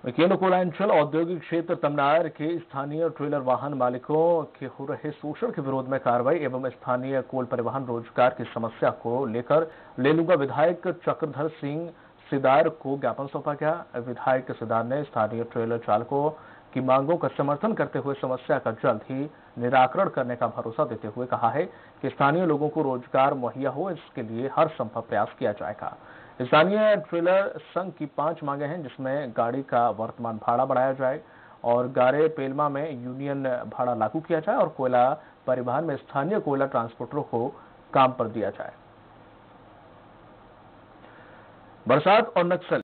केंद्र कोयलांचल औद्योगिक क्षेत्र तमनार के स्थानीय ट्रेलर वाहन मालिकों के हो रहे शोषण के विरोध में कार्रवाई एवं स्थानीय कोल परिवहन रोजगार की समस्या को लेकर लेलूगा विधायक चक्रधर सिंह सिदार को ज्ञापन सौंपा गया। विधायक सिदार ने स्थानीय ट्रेलर चालकों की मांगों का समर्थन करते हुए समस्या का जल्द ही निराकरण करने का भरोसा देते हुए कहा है कि स्थानीय लोगों को रोजगार मुहैया हो, इसके लिए हर संभव प्रयास किया जाएगा। स्थानीय ट्रेलर संघ की 5 मांगे हैं, जिसमें गाड़ी का वर्तमान भाड़ा बढ़ाया जाए और गारे पेलमा में यूनियन भाड़ा लागू किया जाए और कोयला परिवहन में स्थानीय कोयला ट्रांसपोर्टरों को काम पर दिया जाए। बरसात और नक्सल